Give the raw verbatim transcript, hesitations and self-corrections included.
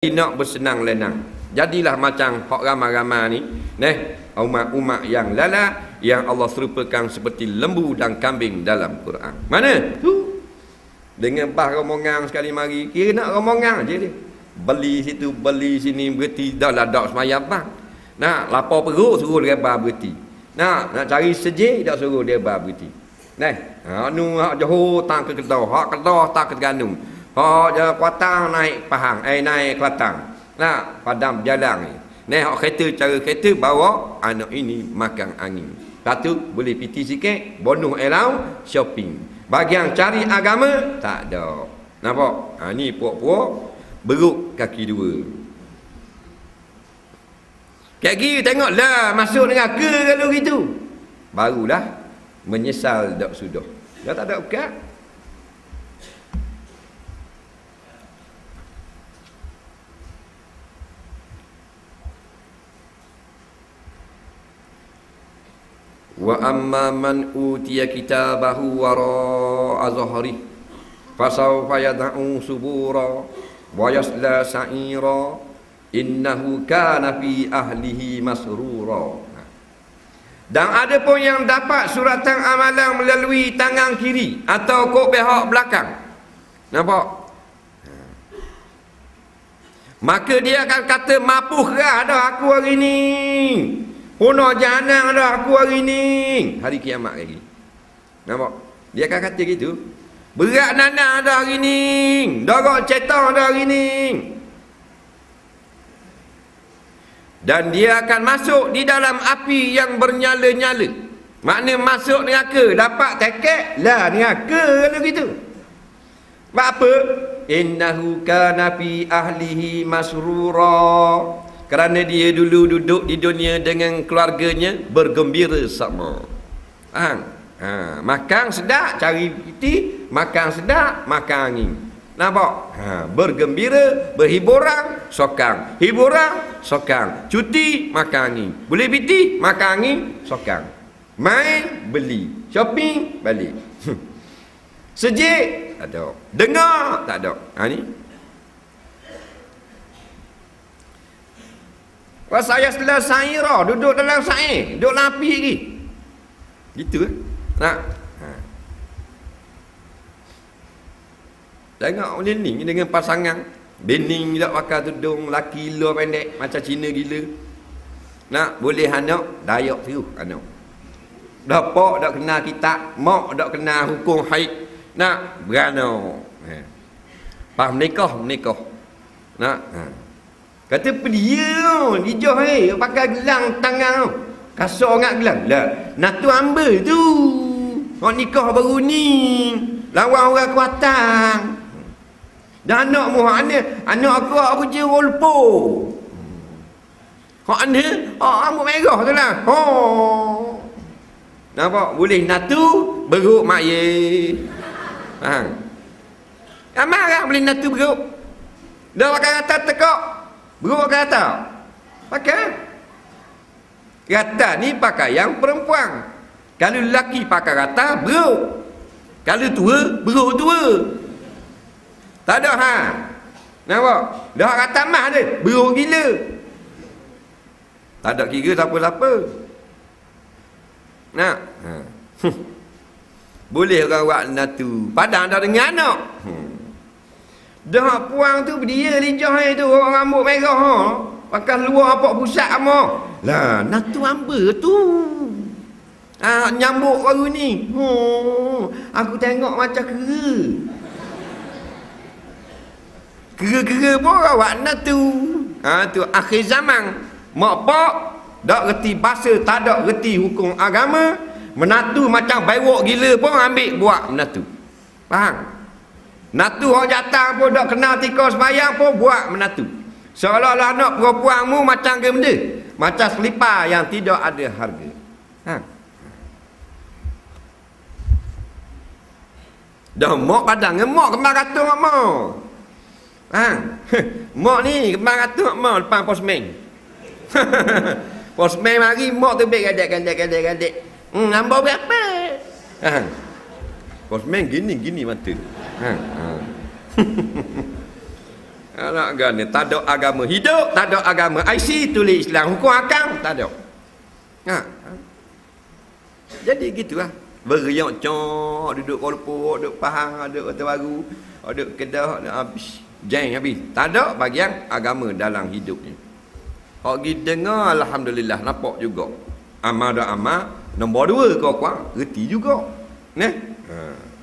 nak bersenang lenang. Jadilah macam hak ramai-ramai ni, neh, umat-umat yang lala yang Allah serupakan seperti lembu dan kambing dalam Quran. Mana? Tu. Dengan bah rombongan sekali mari, kira nak rombongan je dia. Beli situ, beli sini, berhenti dah lah dak semayang bang. Nak lapar perut suruh dia bah berhenti. Nak nak cari sejik dak suruh dia bah berhenti. Neh, ha nu hak Johor tang ke Kedah, hak Kedah tang ke Terengganu. Hak je Kuatang naik Pahang, eh naik Kelantan. Nak padam jalan ni. Neh hak kereta cara kereta bawa anak ini makan angin. Lepas tu boleh piti sikit, bonus air shopping. Bagian cari agama tak ada. Nampak? Ha ni puak-puak beruk kaki dua. Kayak gini tengoklah masuk neraka kalau gitu. Barulah menyesal dak sudah. Dah tak ada ukat. Wa amma man utiya kitabahu wara'a zahri fasawfa yad'u subura wa yasla sa'ira innahu kana fi ahlihi masrura. Dan ada pun yang dapat suratan amalan melalui tangan kiri atau kok pihak belakang. Nampak? Maka dia akan kata, mapuh dah dah aku hari ni. Punah jahanam dah aku hari ni. Hari kiamat lagi. Nampak? Dia akan kata gitu. Berat nanah dah hari ni. Darah cetar dah hari ni. Dan dia akan masuk di dalam api yang bernyala-nyala. Makna masuk neraka dapat tiket lah neraka kalau gitu. Sebab apa? Innahu kana fi ahlihi masrura. Kerana dia dulu duduk di dunia dengan keluarganya bergembira sama. Ha, ha, makan sedap cari piti, makan sedap makan angin. Nampak? Ha, bergembira, berhiburan, sokang. Hiburan, sokang. Cuti, makan angin. Boleh piti, makan angin, sokang. Main, beli. Shopping, balik. Sejik, tak ada. Dengar, tak ada. Ha ni. Wah, saya setelah saira, duduk dalam sair, duduk dalam api lagi. Gitu kan? Nak? Tengok ni dengan pasangan bening tak pakai tudung, laki luar pendek macam Cina gila. Nak boleh anak dayak terus anak. Dah pak dak kenal kitab, mak dak kenal hukum haid. Nak beranak. Ha. Pas menikah, menikah. Nak. Ha. Kata pedia dijah eh pakai gelang tangan. Kasar ngak gelang. Lah, natu ambil tu. Hak nikah baru ni. Lawan orang Kuatang. Dan anak mu hak ni, anak aku aku je rolpo. Hak ni, hak rambut merah tu lah. Ha. Nampak? Boleh natu beruk mak ye. Ha. Amal kan boleh natu beruk. Dah pakai rata tekak. Beruk pakai rata. Pakai. Rata ni pakai yang perempuan. Kalau lelaki pakai rata, beruk. Kalau tua, beruk tua. Tak ada ha. Nampak? Dah rata mah dia, beruk gila. Tak ada kira siapa-siapa. Nak? Ha. Boleh orang buat natu. Padang dah dengan anak. Hmm. Dah puang tu dia lijah tu orang rambut merah ha. Pakai luar apa pusat ama. Lah, natu amba tu. Ah, nyambuk baru ni. Oh, aku tengok macam kera. Kera-kera pun rawat natu. Ha, tu akhir zaman. Mak pak tak reti bahasa, tak ada reti hukum agama. Menatu macam baywok gila pun ambil buat menatu. Faham? Natu orang jatah pun tak kenal tika sembahyang pun buat menatu. Seolah-olah anak perempuanmu macam ke benda. Macam selipar yang tidak ada harga. Ha. Dah mak padang mak kembar katung mak. Ha. Mak ni kembar katung mak depan posmen. Posmen mari mak tu beg gadek-gadek-gadek. Hmm, nombor berapa? Ha. Posmen gini-gini mata. Ha. Ha. Anak gana, tak ada agama hidup, tak ada agama I C tulis Islam, hukum akam, tak ada. Ha. Jadi gitulah. Beriak cok, duduk Kuala Lumpur, duduk Pahang, duduk Kota Baru, duduk Kedah, duduk habis. Jeng habis. Tak ada bagian agama dalam hidupnya. Hak pergi dengar, alhamdulillah, nampak juga. Amal dah amal, nombor dua kau kuat, reti juga. Nah. Ha.